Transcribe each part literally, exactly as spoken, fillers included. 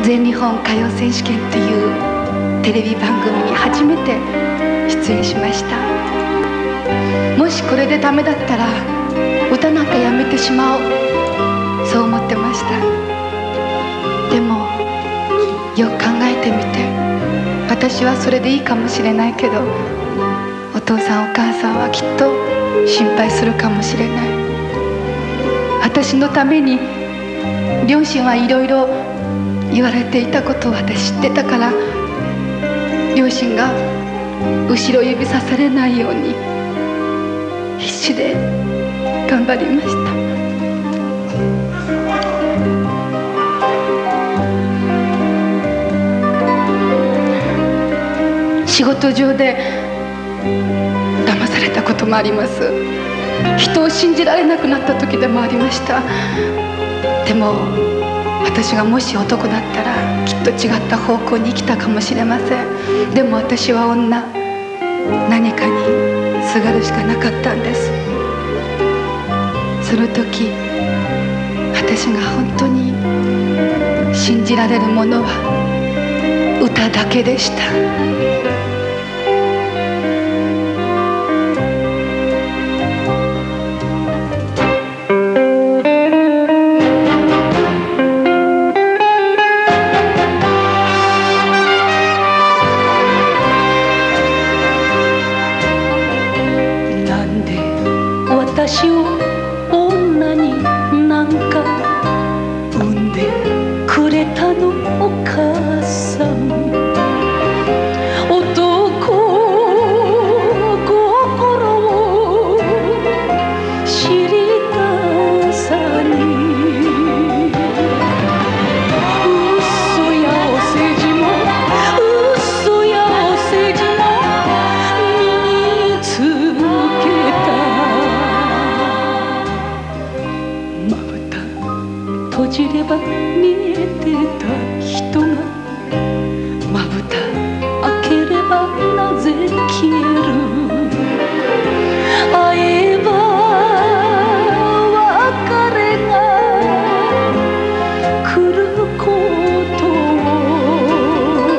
全日本歌謡選手権というテレビ番組に初めて出演しました。もしこれでダメだったら歌なんかやめてしまおう、そう思ってました。でもよく考えてみて、私はそれでいいかもしれないけど、お父さんお母さんはきっと心配するかもしれない。私のために両親はいろいろ言われていたことを私知ってたから、両親が後ろ指さされないように必死で頑張りました。仕事上で騙されたこともあります。人を信じられなくなった時でもありました。でも私がもし男だったらきっと違った方向に生きたかもしれません。でも私は女、何かにすがるしかなかったんです。その時私が本当に信じられるものは歌だけでした。 私を女になんか産んでくれたのお母さん。男心を知りたさに、嘘やお世辞も嘘やお世辞も身につけた。閉じれば見えてた人がまぶた開ければなぜ消える。会えば別れが来ることを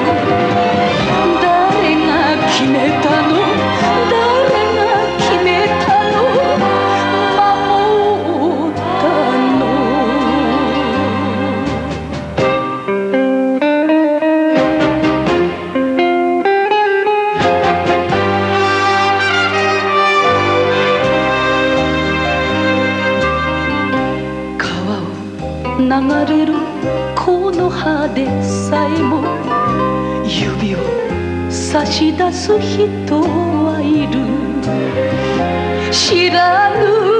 誰が決めたの、誰が決めたの、守ったの。流れる木の葉でさえも指を差し出す人はいる。知らぬ